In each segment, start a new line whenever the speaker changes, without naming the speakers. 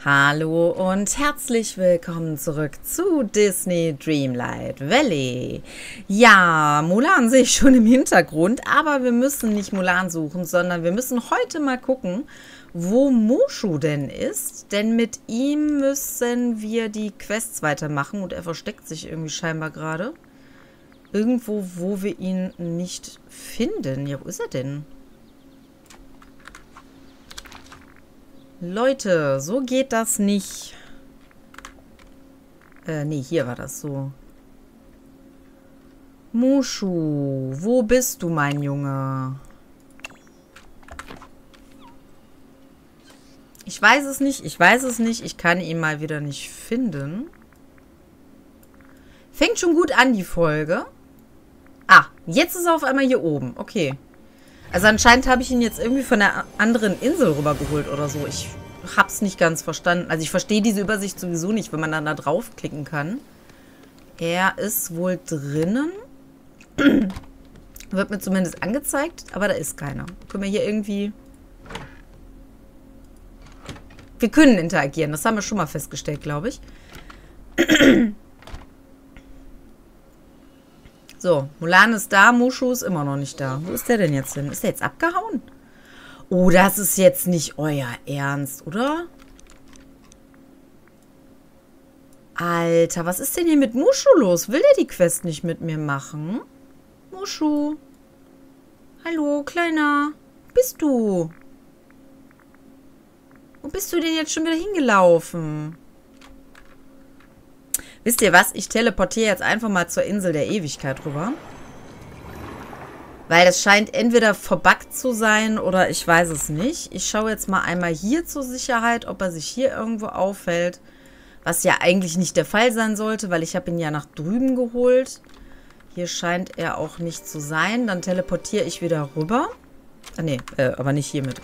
Hallo und herzlich willkommen zurück zu Disney Dreamlight Valley. Ja, Mulan sehe ich schon im Hintergrund, aber wir müssen nicht Mulan suchen, sondern wir müssen heute mal gucken, wo Mushu denn ist. Denn mit ihm müssen wir die Quests weitermachen und er versteckt sich irgendwie scheinbar gerade. Irgendwo, wo wir ihn nicht finden. Ja, wo ist er denn? Leute, so geht das nicht. Nee, hier war das so. Mushu, wo bist du, mein Junge? Ich weiß es nicht, ich kann ihn mal wieder nicht finden. Fängt schon gut an, die Folge. Ah, jetzt ist er auf einmal hier oben. Okay. Also anscheinend habe ich ihn jetzt irgendwie von der anderen Insel rübergeholt oder so. Ich habe es nicht ganz verstanden. Also ich verstehe diese Übersicht sowieso nicht, wenn man dann da draufklicken kann. Er ist wohl drinnen. Wird mir zumindest angezeigt, aber da ist keiner. Können wir hier irgendwie... Wir können interagieren, das haben wir schon mal festgestellt, glaube ich. So, Mulan ist da, Mushu ist immer noch nicht da. Wo ist der denn jetzt hin? Ist der jetzt abgehauen? Oh, das ist jetzt nicht euer Ernst, oder? Alter, was ist denn hier mit Mushu los? Will der die Quest nicht mit mir machen? Mushu. Hallo, Kleiner. Wo bist du? Wo bist du denn jetzt schon wieder hingelaufen? Wisst ihr was? Ich teleportiere jetzt einfach mal zur Insel der Ewigkeit rüber. Weil das scheint entweder verbuggt zu sein oder ich weiß es nicht. Ich schaue jetzt mal einmal hier zur Sicherheit, ob er sich hier irgendwo aufhält. Was ja eigentlich nicht der Fall sein sollte, weil ich habe ihn ja nach drüben geholt. Hier scheint er auch nicht zu sein. Dann teleportiere ich wieder rüber. Ah nee, aber nicht hiermit.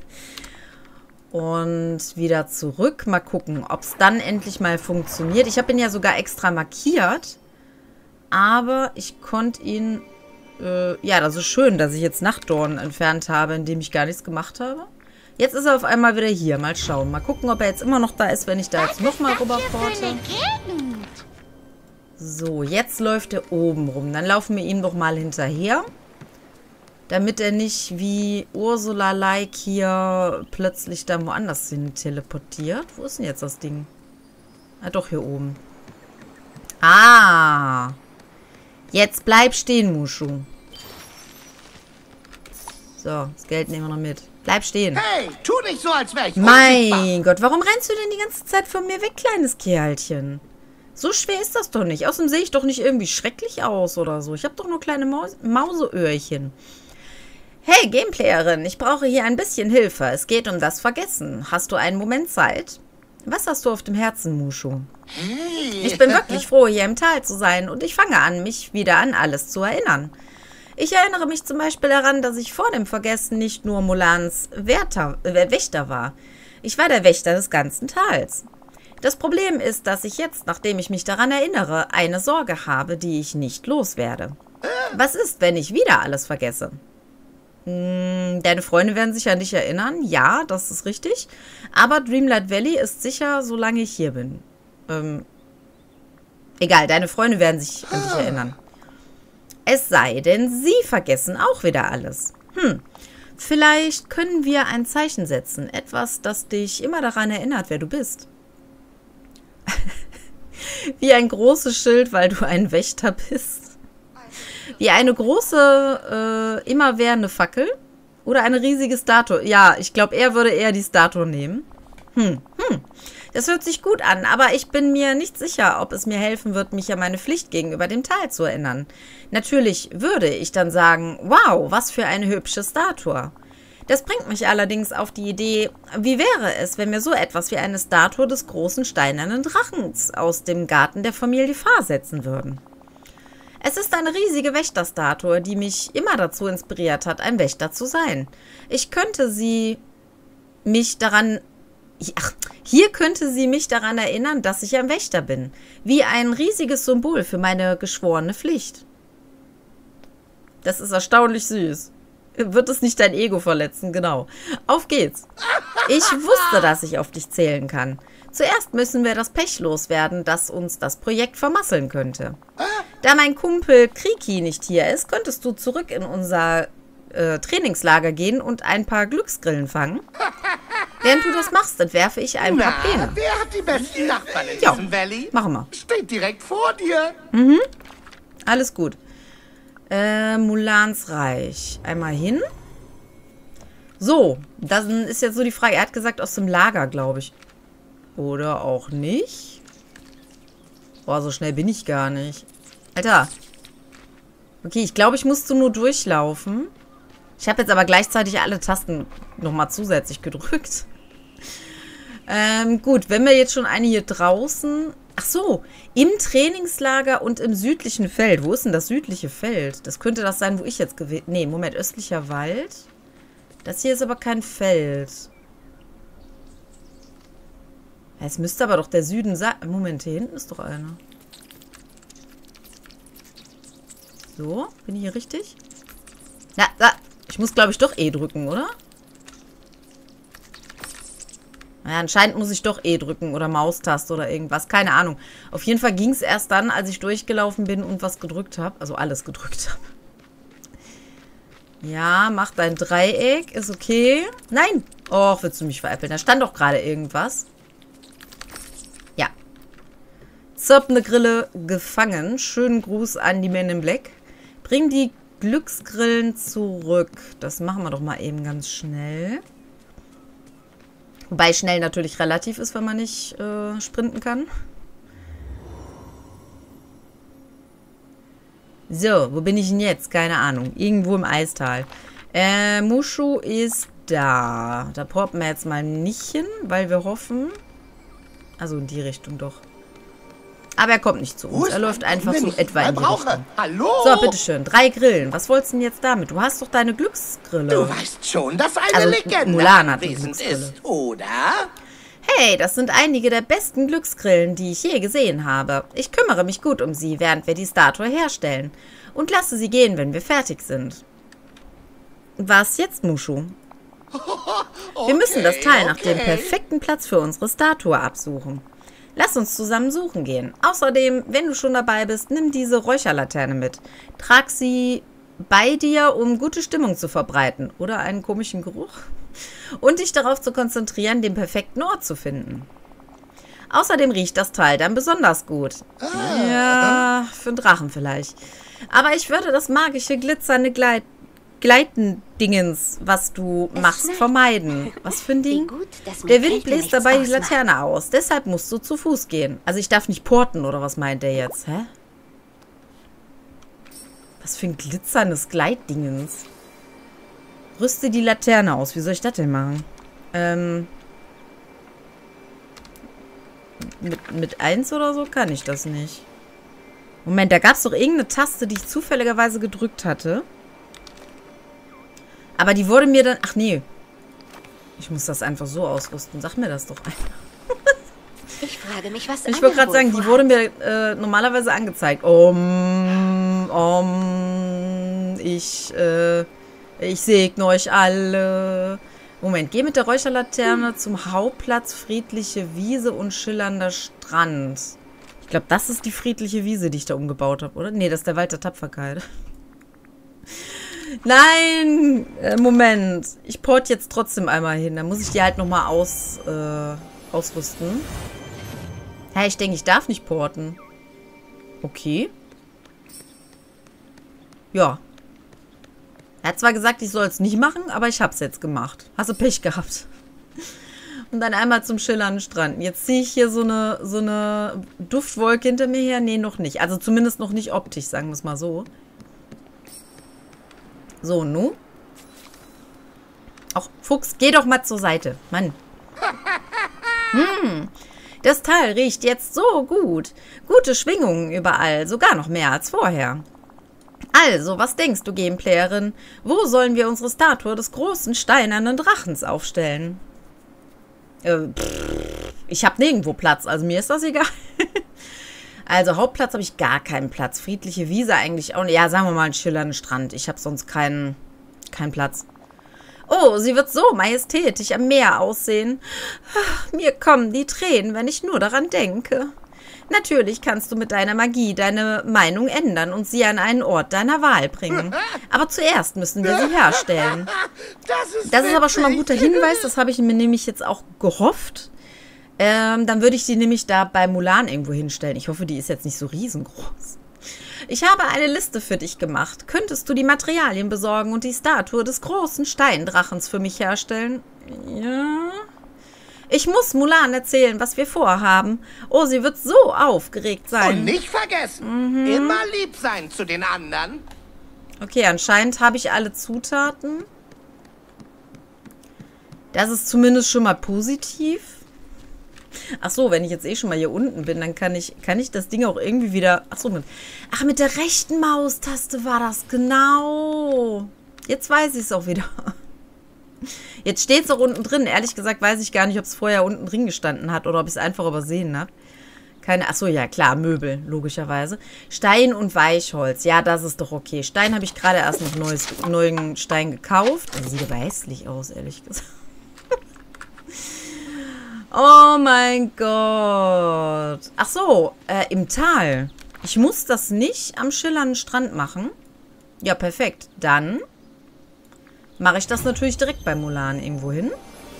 Und wieder zurück. Mal gucken, ob es dann endlich mal funktioniert. Ich habe ihn ja sogar extra markiert. Aber ich konnte ihn... ja, das ist schön, dass ich jetzt Nachtdorn entfernt habe, indem ich gar nichts gemacht habe. Jetzt ist er auf einmal wieder hier. Mal schauen. Mal gucken, ob er jetzt immer noch da ist, wenn ich da jetzt nochmal rüberporte. So, jetzt läuft er oben rum. Dann laufen wir ihm doch mal hinterher. Damit er nicht wie Ursula-like hier plötzlich da woanders hin teleportiert. Wo ist denn jetzt das Ding? Ah, doch, hier oben. Ah. Jetzt bleib stehen, Mushu. So, das Geld nehmen wir noch mit. Bleib stehen.
Hey, tu nicht so, als wäre ich
Mein Gott, warum rennst du denn die ganze Zeit von mir weg, kleines Kerlchen? So schwer ist das doch nicht. Außerdem sehe ich doch nicht irgendwie schrecklich aus oder so. Ich habe doch nur kleine Mauseöhrchen. Hey, Gameplayerin, ich brauche hier ein bisschen Hilfe. Es geht um das Vergessen. Hast du einen Moment Zeit? Was hast du auf dem Herzen, Mushu?
Hey.
Ich bin wirklich froh, hier im Tal zu sein und ich fange an, mich wieder an alles zu erinnern. Ich erinnere mich zum Beispiel daran, dass ich vor dem Vergessen nicht nur Mulans Wächter war. Ich war der Wächter des ganzen Tals. Das Problem ist, dass ich jetzt, nachdem ich mich daran erinnere, eine Sorge habe, die ich nicht loswerde. Was ist, wenn ich wieder alles vergesse? Deine Freunde werden sich an dich erinnern. Ja, das ist richtig. Aber Dreamlight Valley ist sicher, solange ich hier bin. Egal, deine Freunde werden sich an dich erinnern. Es sei denn, sie vergessen auch wieder alles. Vielleicht können wir ein Zeichen setzen. Etwas, das dich immer daran erinnert, wer du bist. Wie ein großes Schild, weil du ein Wächter bist. Wie eine große, immerwährende Fackel. Oder eine riesige Statue. Ja, ich glaube, er würde eher die Statue nehmen. Das hört sich gut an, aber ich bin mir nicht sicher, ob es mir helfen wird, mich an meine Pflicht gegenüber dem Tal zu erinnern. Natürlich würde ich dann sagen, wow, was für eine hübsche Statue. Das bringt mich allerdings auf die Idee, wie wäre es, wenn wir so etwas wie eine Statue des großen steinernen Drachens aus dem Garten der Familie Fa setzen würden. Es ist eine riesige Wächterstatue, die mich immer dazu inspiriert hat, ein Wächter zu sein. Hier könnte sie mich daran erinnern, dass ich ein Wächter bin. Wie ein riesiges Symbol für meine geschworene Pflicht. Das ist erstaunlich süß. Wird es nicht dein Ego verletzen, genau. Auf geht's. Ich wusste, dass ich auf dich zählen kann. Zuerst müssen wir das Pech loswerden, das uns das Projekt vermasseln könnte. Da mein Kumpel Kriki nicht hier ist, könntest du zurück in unser Trainingslager gehen und ein paar Glücksgrillen fangen. Während du das machst, entwerfe ich ein paar Pläne.
Wer hat die besten Nachbarn in diesem Valley?
Machen wir.
Steht direkt vor dir.
Alles gut. Mulans Reich. Einmal hin. So, dann ist jetzt so die Frage. Er hat gesagt, aus dem Lager, glaube ich. Oder auch nicht. Boah, so schnell bin ich gar nicht. Alter. Okay, ich glaube, ich musste nur durchlaufen. Ich habe jetzt aber gleichzeitig alle Tasten nochmal zusätzlich gedrückt. Gut, wenn wir jetzt schon eine hier draußen... Ach so, im Trainingslager und im südlichen Feld. Wo ist denn das südliche Feld? Das könnte das sein, wo ich jetzt gewählt... Nee, Moment, östlicher Wald. Das hier ist aber kein Feld. Es müsste aber doch der Süden sein. Moment, hier hinten ist doch einer. So, bin ich hier richtig? Ja, da. Ich muss, glaube ich, doch E drücken, oder? Naja, anscheinend muss ich doch E drücken oder Maustaste oder irgendwas. Keine Ahnung. Auf jeden Fall ging es erst dann, als ich durchgelaufen bin und was gedrückt habe. Also alles gedrückt habe. Ja, mach dein Dreieck. Ist okay. Nein. Och, willst du mich veräppeln? Da stand doch gerade irgendwas. Ja. Zirpende Grille gefangen. Schönen Gruß an die Men in Black. Bring die Glücksgrillen zurück. Das machen wir doch mal eben ganz schnell. Wobei schnell natürlich relativ ist, wenn man nicht sprinten kann. So, wo bin ich denn jetzt? Keine Ahnung. Irgendwo im Eistal. Mushu ist da. Da porten wir jetzt mal nicht hin, weil wir hoffen... Also in die Richtung doch. Aber er kommt nicht zu uns. Er läuft einfach so etwa in die Richtung.
Hallo?
So, bitteschön. 3 Grillen. Was wolltest du denn jetzt damit? Du hast doch deine Glücksgrille.
Du weißt schon, dass eine
Also,
Legende
Mulan hat eine
anwesend
Glücksgrille.
ist, oder?
Hey, das sind einige der besten Glücksgrillen, die ich je gesehen habe. Ich kümmere mich gut um sie, während wir die Statue herstellen. Und lasse sie gehen, wenn wir fertig sind. Was jetzt, Mushu? Wir müssen das Teil nach dem perfekten Platz für unsere Statue absuchen. Lass uns zusammen suchen gehen. Außerdem, wenn du schon dabei bist, nimm diese Räucherlaterne mit. Trag sie bei dir, um gute Stimmung zu verbreiten. Oder einen komischen Geruch. Und dich darauf zu konzentrieren, den perfekten Ort zu finden. Außerdem riecht das Teil dann besonders gut. Ja, für einen Drachen vielleicht. Aber ich würde das magische, glitzernde Gleitendingens, was du machst, vermeiden. Was für ein Ding? Der Wind bläst dabei die Laterne aus. Deshalb musst du zu Fuß gehen. Also ich darf nicht porten, oder was meint der jetzt? Hä? Was für ein glitzerndes Gleitdingens? Rüste die Laterne aus. Wie soll ich das denn machen? Mit 1 oder so kann ich das nicht. Moment, da gab es doch irgendeine Taste, die ich zufälligerweise gedrückt hatte. Aber die wurde mir dann... Ach nee. Ich muss das einfach so ausrüsten. Sag mir das doch einfach.
Ich frage mich, was
ich wollte gerade sagen, die wurde mir normalerweise angezeigt. Ich segne euch alle. Moment, geh mit der Räucherlaterne zum Hauptplatz, friedliche Wiese und schillernder Strand. Ich glaube, das ist die friedliche Wiese, die ich da umgebaut habe, oder? Nee, das ist der Wald der Tapferkeit. Nein! Moment. Ich port jetzt trotzdem einmal hin. Dann muss ich die halt nochmal ausrüsten. Hä, ich denke, ich darf nicht porten. Okay. Ja. Er hat zwar gesagt, ich soll es nicht machen, aber ich habe es jetzt gemacht. Hast du Pech gehabt. Und dann einmal zum schillernden Strand. Jetzt ziehe ich hier so eine Duftwolke hinter mir her. Nee, noch nicht. Also zumindest noch nicht optisch, sagen wir es mal so. So, nu. Ach, Fuchs, geh doch mal zur Seite. Mann. Das Teil riecht jetzt so gut. Gute Schwingungen überall. Sogar noch mehr als vorher. Also, was denkst du, Gameplayerin? Wo sollen wir unsere Statue des großen steinernen Drachens aufstellen? Ich habe nirgendwo Platz, also mir ist das egal. Also, Hauptplatz habe ich gar keinen Platz. Friedliche Wiese eigentlich auch nicht. Ja, sagen wir mal einen schillernden Strand. Ich habe sonst keinen Platz. Oh, sie wird so majestätisch am Meer aussehen. Mir kommen die Tränen, wenn ich nur daran denke. Natürlich kannst du mit deiner Magie deine Meinung ändern und sie an einen Ort deiner Wahl bringen. Aber zuerst müssen wir sie herstellen. Das ist aber schon mal ein guter Hinweis. Das habe ich mir nämlich jetzt auch gehofft. Dann würde ich die nämlich da bei Mulan irgendwo hinstellen. Ich hoffe, die ist jetzt nicht so riesengroß. Ich habe eine Liste für dich gemacht. Könntest du die Materialien besorgen und die Statue des großen Steindrachens für mich herstellen? Ja. Ich muss Mulan erzählen, was wir vorhaben. Oh, sie wird so aufgeregt sein.
Und nicht vergessen, immer lieb sein zu den anderen.
Okay, anscheinend habe ich alle Zutaten. Das ist zumindest schon mal positiv. Ach so, wenn ich jetzt eh schon mal hier unten bin, dann kann ich das Ding auch irgendwie wieder... Ach so, mit der rechten Maustaste war das, genau. Jetzt weiß ich es auch wieder. Jetzt steht es auch unten drin. Ehrlich gesagt weiß ich gar nicht, ob es vorher unten drin gestanden hat oder ob ich es einfach übersehen habe. Ach so, ja klar, Möbel, logischerweise. Stein und Weichholz. Ja, das ist doch okay. Stein habe ich gerade erst noch neuen Stein gekauft. Das sieht aber hässlich aus, ehrlich gesagt. Oh mein Gott. Ach so, im Tal. Ich muss das nicht am schillernden Strand machen. Ja, perfekt. Dann mache ich das natürlich direkt bei Mulan irgendwo hin.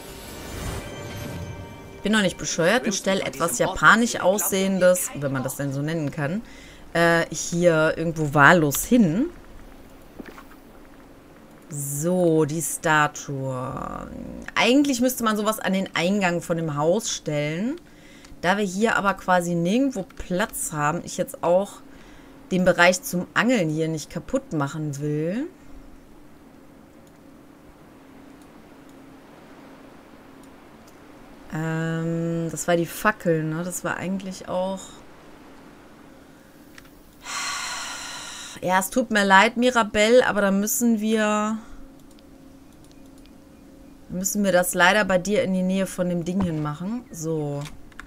Ich bin noch nicht bescheuert und stelle etwas japanisch aussehendes, wenn man das denn so nennen kann, hier irgendwo wahllos hin. So, die Statue. Eigentlich müsste man sowas an den Eingang von dem Haus stellen. Da wir hier aber quasi nirgendwo Platz haben, ich jetzt auch den Bereich zum Angeln hier nicht kaputt machen will. Das war die Fackel, ne? Das war eigentlich auch... Ja, es tut mir leid, Mirabelle, aber da müssen wir das leider bei dir in die Nähe von dem Ding hin machen. So.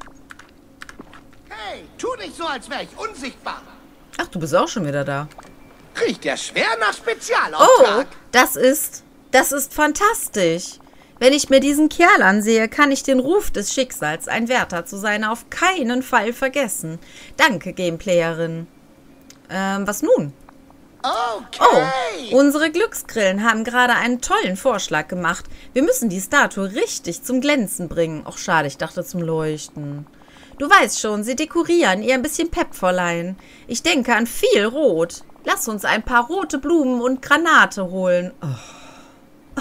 Hey, tu nicht so, als wäre ich unsichtbar.
Ach, du bist auch schon wieder da.
Riecht ja schwer nach Spezialauftrag.
Oh, das ist fantastisch. Wenn ich mir diesen Kerl ansehe, kann ich den Ruf des Schicksals, ein Wärter zu sein, auf keinen Fall vergessen. Danke, Gameplayerin. Was nun?
Okay.
Oh, unsere Glücksgrillen haben gerade einen tollen Vorschlag gemacht. Wir müssen die Statue richtig zum Glänzen bringen. Och, schade, ich dachte zum Leuchten. Du weißt schon, sie dekorieren, ihr ein bisschen Pep verleihen. Ich denke an viel Rot. Lass uns ein paar rote Blumen und Granate holen. Oh.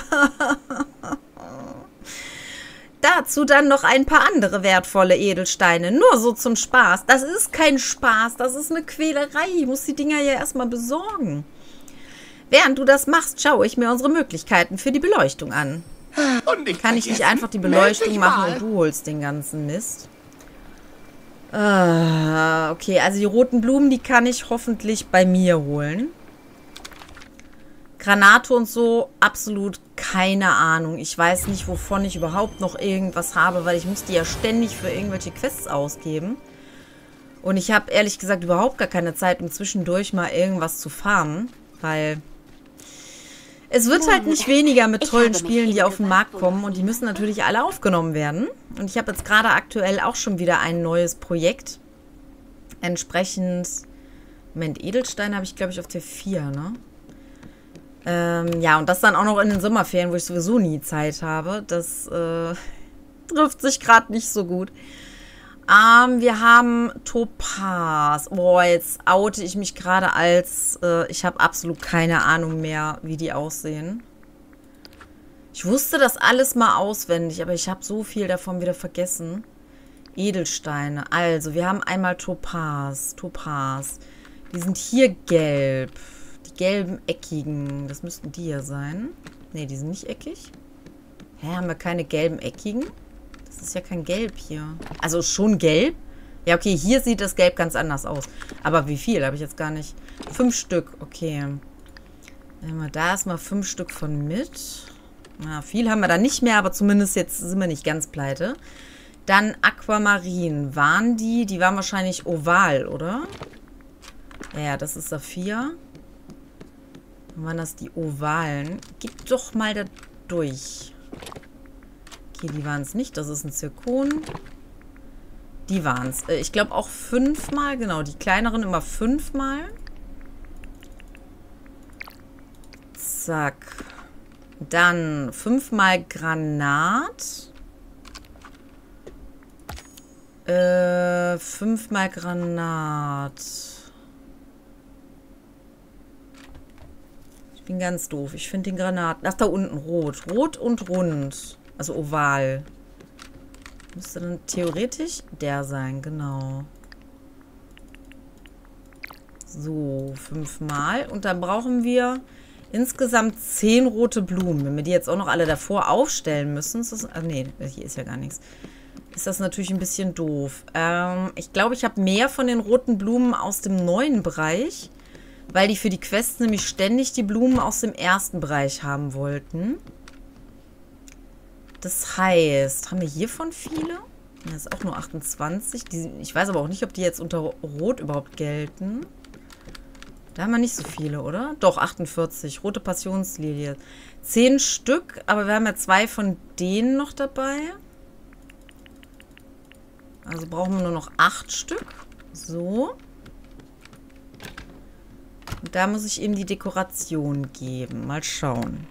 Dazu dann noch ein paar andere wertvolle Edelsteine. Nur so zum Spaß. Das ist kein Spaß, das ist eine Quälerei. Ich muss die Dinger ja erstmal besorgen. Während du das machst, schaue ich mir unsere Möglichkeiten für die Beleuchtung an. Kann ich nicht einfach die Beleuchtung machen und du holst den ganzen Mist? Okay, also die roten Blumen, die kann ich hoffentlich bei mir holen. Granate und so, absolut keine Ahnung. Ich weiß nicht, wovon ich überhaupt noch irgendwas habe, weil ich muss die ja ständig für irgendwelche Quests ausgeben. Und ich habe ehrlich gesagt überhaupt gar keine Zeit, um zwischendurch mal irgendwas zu farmen, weil es wird halt nicht weniger mit tollen Spielen, die auf den Markt kommen und die müssen natürlich alle aufgenommen werden. Und ich habe jetzt gerade aktuell auch schon wieder ein neues Projekt. Entsprechend, Moment, Edelstein habe ich glaube ich auf T4, ne? Ja, und das dann auch noch in den Sommerferien, wo ich sowieso nie Zeit habe. Das trifft sich gerade nicht so gut. Wir haben Topaz. Boah, jetzt oute ich mich gerade als... ich habe absolut keine Ahnung mehr, wie die aussehen. Ich wusste das alles mal auswendig, aber ich habe so viel davon wieder vergessen. Edelsteine. Also, wir haben einmal Topaz. Topaz. Die sind hier gelb. Die gelben, eckigen. Das müssten die hier sein. Ne, die sind nicht eckig. Hä, haben wir keine gelben, eckigen? Das ist ja kein Gelb hier. Also schon gelb? Ja, okay, hier sieht das Gelb ganz anders aus. Aber wie viel? Habe ich jetzt gar nicht. 5 Stück, okay. Nehmen wir da erstmal 5 Stück von mit. Na, viel haben wir da nicht mehr, aber zumindest jetzt sind wir nicht ganz pleite. Dann Aquamarin. Waren die? Die waren wahrscheinlich oval, oder? Ja, das ist Saphir. Dann waren das die ovalen. Gib doch mal da durch. Okay, die waren es nicht. Das ist ein Zirkon. Die waren es. Ich glaube auch 5-mal. Genau, die kleineren immer 5-mal. Zack. Dann 5-mal Granat. 5-mal Granat. Ich bin ganz doof. Ich finde den Granaten... Ach, da unten rot. Rot und rund. Also oval. Müsste dann theoretisch der sein, genau. So, 5-mal. Und dann brauchen wir insgesamt 10 rote Blumen. Wenn wir die jetzt auch noch alle davor aufstellen müssen, ist das... Ach nee, hier ist ja gar nichts. Ist das natürlich ein bisschen doof. Ich glaube, ich habe mehr von den roten Blumen aus dem neuen Bereich, weil die für die Quests nämlich ständig die Blumen aus dem ersten Bereich haben wollten. Das heißt, haben wir hiervon viele? Das ist auch nur 28. Ich weiß aber auch nicht, ob die jetzt unter Rot überhaupt gelten. Da haben wir nicht so viele, oder? Doch, 48. Rote Passionslilie. 10 Stück, aber wir haben ja 2 von denen noch dabei. Also brauchen wir nur noch 8 Stück. So. Und da muss ich ihm die Dekoration geben. Mal schauen.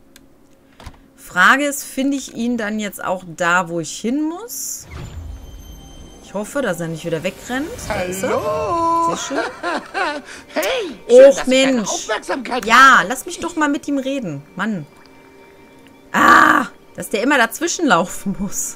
Frage ist, finde ich ihn dann jetzt auch da, wo ich hin muss? Ich hoffe, dass er nicht wieder wegrennt.
Hallo!
Sehr schön.
Hey!
Och,
dass ich deine
Mensch.
Aufmerksamkeit
Ja, lass mich doch mal mit ihm reden. Mann. Ah, dass der immer dazwischen laufen muss.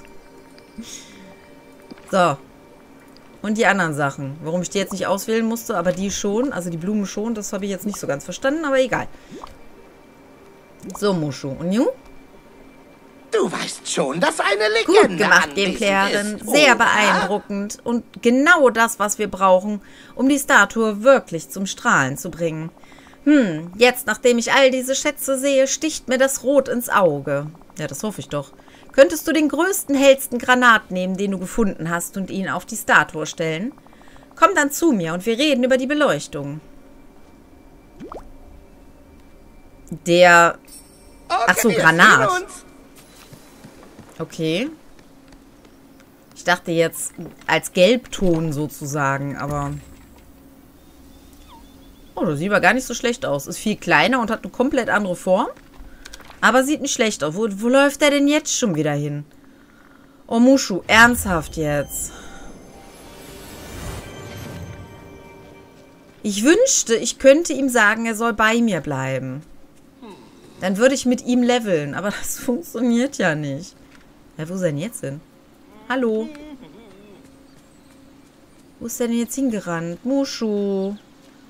So. Und die anderen Sachen. Warum ich die jetzt nicht auswählen musste, aber die schon. Also die Blumen schon. Das habe ich jetzt nicht so ganz verstanden, aber egal. So, Mushu. Und nu?
Du weißt schon, dass eine Legende
Gut gemacht,
anwesend
Gameplayerin.
ist,
Sehr
oder?
beeindruckend. Und genau das, was wir brauchen, um die Statue wirklich zum Strahlen zu bringen. Jetzt, nachdem ich all diese Schätze sehe, sticht mir das Rot ins Auge. Ja, das hoffe ich doch. Könntest du den größten, hellsten Granat nehmen, den du gefunden hast, und ihn auf die Statue stellen? Komm dann zu mir und wir reden über die Beleuchtung. Der...
Okay,
Ach so,
wir
Granat.
sehen uns.
Okay. Ich dachte jetzt als Gelbton sozusagen, aber... Oh, das sieht aber gar nicht so schlecht aus. Ist viel kleiner und hat eine komplett andere Form. Aber sieht nicht schlecht aus. Wo läuft der denn jetzt schon wieder hin? Oh, Mushu, ernsthaft jetzt. Ich wünschte, ich könnte ihm sagen, er soll bei mir bleiben. Dann würde ich mit ihm leveln. Aber das funktioniert ja nicht. Ja, wo ist er denn jetzt hin? Hallo? Wo ist der denn jetzt hingerannt? Mushu.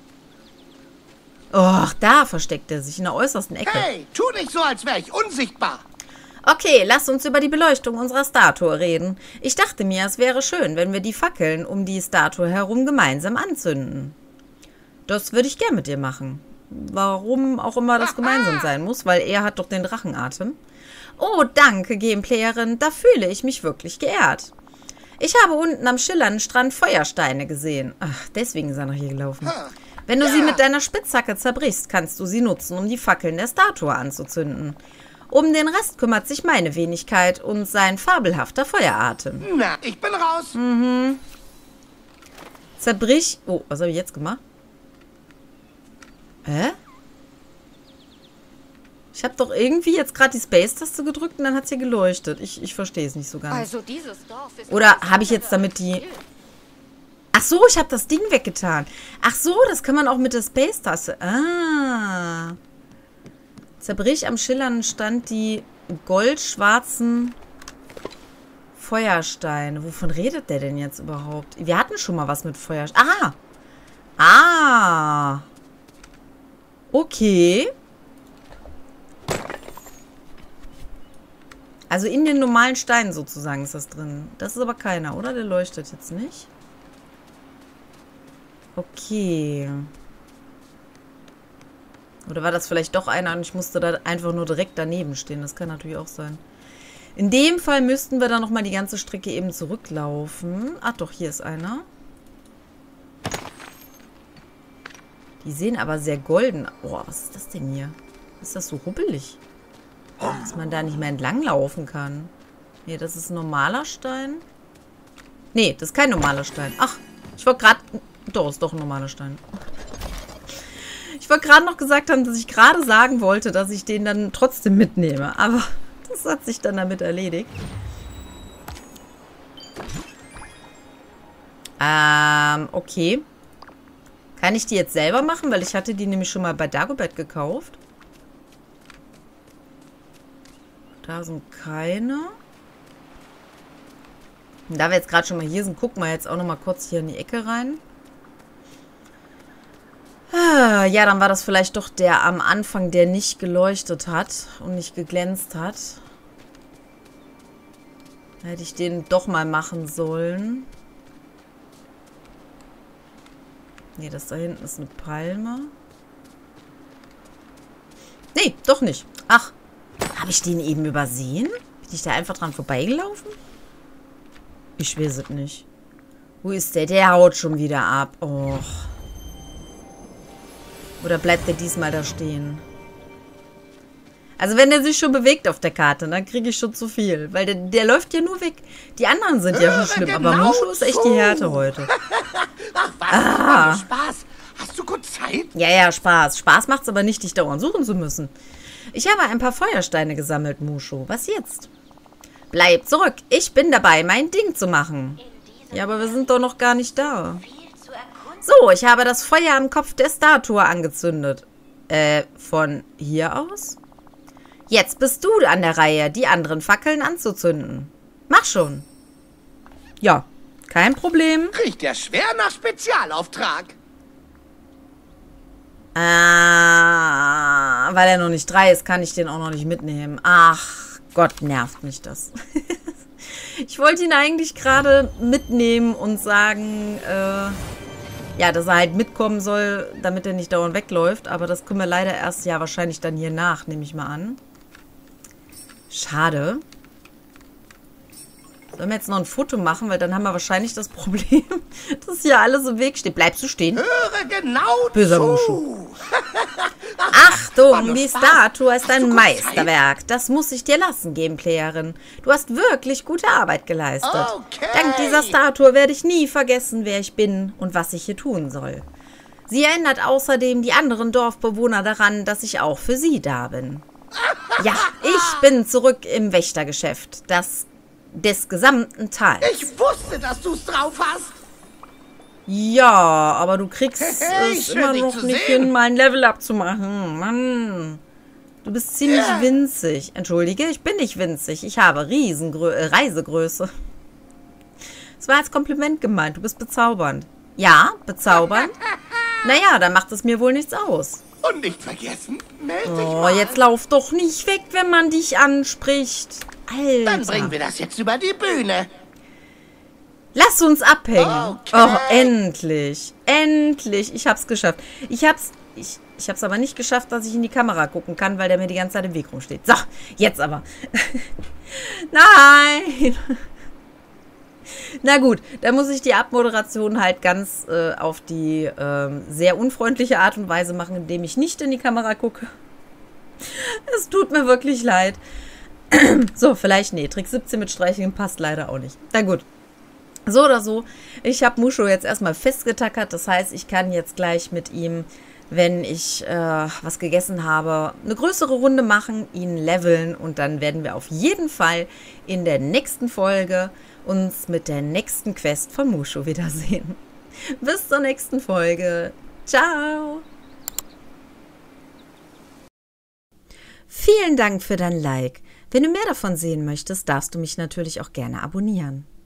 Och, da versteckt er sich in der äußersten Ecke.
Hey, tu nicht so, als wäre ich unsichtbar.
Okay, lass uns über die Beleuchtung unserer Statue reden. Ich dachte mir, es wäre schön, wenn wir die Fackeln um die Statue herum gemeinsam anzünden. Das würde ich gern mit dir machen. Warum auch immer das gemeinsam sein muss, weil er hat doch den Drachenatem. Oh, danke, Gameplayerin, da fühle ich mich wirklich geehrt. Ich habe unten am schillernden Strand Feuersteine gesehen. Ach, deswegen ist er nach hier gelaufen. Wenn du sie mit deiner Spitzhacke zerbrichst, kannst du sie nutzen, um die Fackeln der Statue anzuzünden. Um den Rest kümmert sich meine Wenigkeit und sein fabelhafter Feueratem.
Na, ich bin raus.
Zerbrich... Oh, was habe ich jetzt gemacht? Hä? Ich habe doch irgendwie jetzt gerade die Space-Taste gedrückt und dann hat es hier geleuchtet. Ich verstehe es nicht so ganz.
Also dieses Dorf ist...
Oder habe ich jetzt damit die... Ach so, ich habe das Ding weggetan. Ach so, das kann man auch mit der Space-Taste. Ah. Zerbrich am schillernden Stand die goldschwarzen Feuersteine. Wovon redet der denn jetzt überhaupt? Wir hatten schon mal was mit Feuersteinen. Ah. Ah. Okay. Also in den normalen Steinen sozusagen ist das drin. Das ist aber keiner, oder? Der leuchtet jetzt nicht. Okay. Oder war das vielleicht doch einer und ich musste da einfach nur direkt daneben stehen? Das kann natürlich auch sein. In dem Fall müssten wir dann nochmal die ganze Strecke eben zurücklaufen. Ach doch, hier ist einer. Die sehen aber sehr golden. Oh, was ist das denn hier? Ist das so ruppelig? Dass man da nicht mehr entlang laufen kann. Nee, das ist ein normaler Stein. Nee, das ist kein normaler Stein. Ach, ich wollte gerade... Doch, ist doch ein normaler Stein. Ich wollte gerade noch gesagt haben, dass ich gerade sagen wollte, dass ich den dann trotzdem mitnehme. Aber das hat sich dann damit erledigt. Okay. Kann ich die jetzt selber machen? Weil ich hatte die nämlich schon mal bei Dagobert gekauft. Da sind keine. Und da wir jetzt gerade schon mal hier sind, gucken wir jetzt auch noch mal kurz hier in die Ecke rein. Ja, dann war das vielleicht doch der am Anfang, der nicht geleuchtet hat und nicht geglänzt hat. Da hätte ich den doch mal machen sollen. Nee, das da hinten ist eine Palme. Nee, doch nicht. Ach, habe ich den eben übersehen? Bin ich da einfach dran vorbeigelaufen? Ich weiß es nicht. Wo ist der? Der haut schon wieder ab. Och. Oder bleibt der diesmal da stehen? Also wenn der sich schon bewegt auf der Karte, dann kriege ich schon zu viel. Weil der läuft ja nur weg. Die anderen sind ja schon schlimm. Aber Mushu ist echt die Härte heute.
Ach was, Spaß. Hast du kurz Zeit?
Ja, Spaß. Spaß macht's aber nicht, dich dauernd suchen zu müssen. Ich habe ein paar Feuersteine gesammelt, Mushu. Was jetzt? Bleib zurück. Ich bin dabei, mein Ding zu machen. Ja, aber wir sind doch noch gar nicht da. So, ich habe das Feuer am Kopf der Statue angezündet. Von hier aus? Jetzt bist du an der Reihe, die anderen Fackeln anzuzünden. Mach schon. Ja, kein Problem.
Riecht ja schwer nach Spezialauftrag.
Weil er noch nicht 3 ist, kann ich den auch noch nicht mitnehmen. Ach, Gott, nervt mich das. Ich wollte ihn eigentlich gerade mitnehmen und sagen, ja, dass er halt mitkommen soll, damit er nicht dauernd wegläuft. Aber das können wir leider erst ja wahrscheinlich dann hier nach, nehme ich mal an. Schade. Sollen wir jetzt noch ein Foto machen, weil dann haben wir wahrscheinlich das Problem, dass hier alles im Weg steht. Bleibst du stehen?
Höre genau
Böser
zu.
Mushu. Achtung, die Statue ist ein Meisterwerk. Das muss ich dir lassen, Gameplayerin. Du hast wirklich gute Arbeit geleistet.
Okay.
Dank dieser Statue werde ich nie vergessen, wer ich bin und was ich hier tun soll. Sie erinnert außerdem die anderen Dorfbewohner daran, dass ich auch für sie da bin. Ja, ich bin zurück im Wächtergeschäft. Des gesamten Tals.
Ich wusste, dass du es drauf hast.
Ja, aber du kriegst
Hey,
es
schön,
immer
dich
noch
zu
nicht
sehen.
hin, mal ein Level-Up zu machen. Mann, du bist ziemlich winzig. Entschuldige, ich bin nicht winzig. Ich habe Reisegröße. Das war als Kompliment gemeint. Du bist bezaubernd. Ja, bezaubernd? Naja, dann macht es mir wohl nichts aus.
Und nicht vergessen, melde dich
Oh,
mal.
jetzt lauf doch nicht weg, wenn man dich anspricht. Alter.
Dann bringen wir das jetzt über die Bühne.
Lass uns abhängen.
Okay.
Oh, endlich. Endlich. Ich hab's geschafft. Ich hab's aber nicht geschafft, dass ich in die Kamera gucken kann, weil der mir die ganze Zeit im Weg rumsteht. So, jetzt aber. Nein. Na gut, da muss ich die Abmoderation halt ganz auf die sehr unfreundliche Art und Weise machen, indem ich nicht in die Kamera gucke. Es tut mir wirklich leid. So, vielleicht, nee, Trick 17 mit Streicheln passt leider auch nicht. Na gut. So oder so, ich habe Mushu jetzt erstmal festgetackert. Das heißt, ich kann jetzt gleich mit ihm, wenn ich was gegessen habe, eine größere Runde machen, ihn leveln. Und dann werden wir auf jeden Fall in der nächsten Folge uns mit der nächsten Quest von Mushu wiedersehen. Bis zur nächsten Folge. Ciao. Vielen Dank für dein Like. Wenn du mehr davon sehen möchtest, darfst du mich natürlich auch gerne abonnieren.